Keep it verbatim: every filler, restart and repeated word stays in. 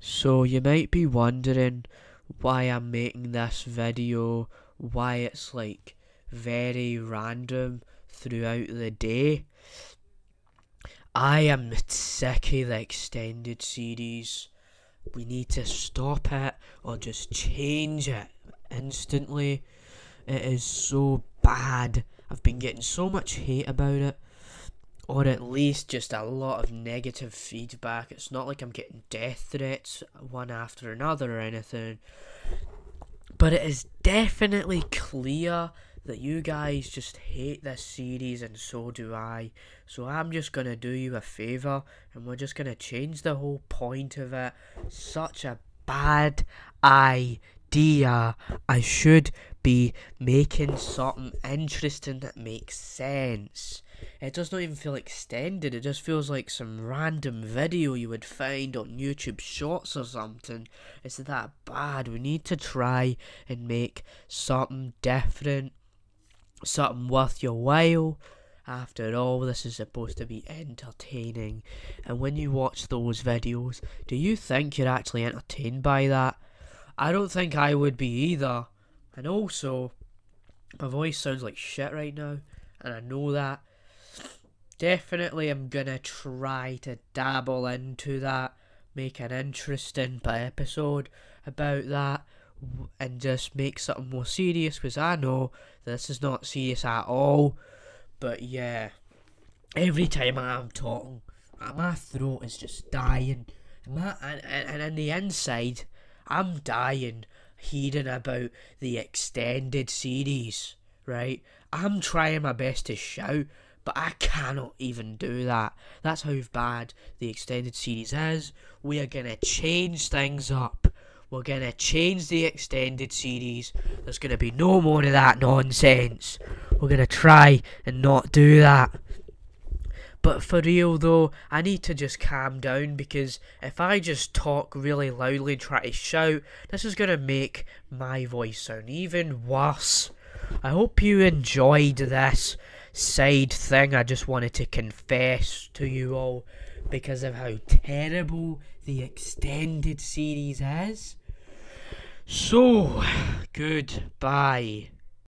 So you might be wondering why I'm making this video, why it's like very random throughout the day. I am sick of the extended series. We need to stop it or just change it instantly. It is so bad. I've been getting so much hate about it, or at least just a lot of negative feedback. It's not like I'm getting death threats one after another or anything, but it is definitely clear that you guys just hate this series, and so do I. So I'm just gonna do you a favour, and we're just gonna change the whole point of it. Such a bad idea. I should be making something interesting that makes sense. It does not even feel extended. It just feels like some random video you would find on YouTube Shorts or something. It's that bad. We need to try and make something different, something worth your while. After all, this is supposed to be entertaining. And when you watch those videos, do you think you're actually entertained by that? I don't think I would be either. And also, my voice sounds like shit right now, and I know that. Definitely I'm gonna try to dabble into that, make an interesting episode about that, and just make something more serious, because I know this is not serious at all. But yeah, every time I'm talking, my throat is just dying, and, my, and, and, and on the inside, I'm dying hearing about the extended series, right? I'm trying my best to shout, but I cannot even do that. That's how bad the extended series is. We are going to change things up. We're going to change the extended series. There's going to be no more of that nonsense. We're going to try and not do that. But for real though, I need to just calm down, because if I just talk really loudly and try to shout, this is going to make my voice sound even worse. I hope you enjoyed this side thing. I just wanted to confess to you all because of how terrible the extended series is. So, goodbye.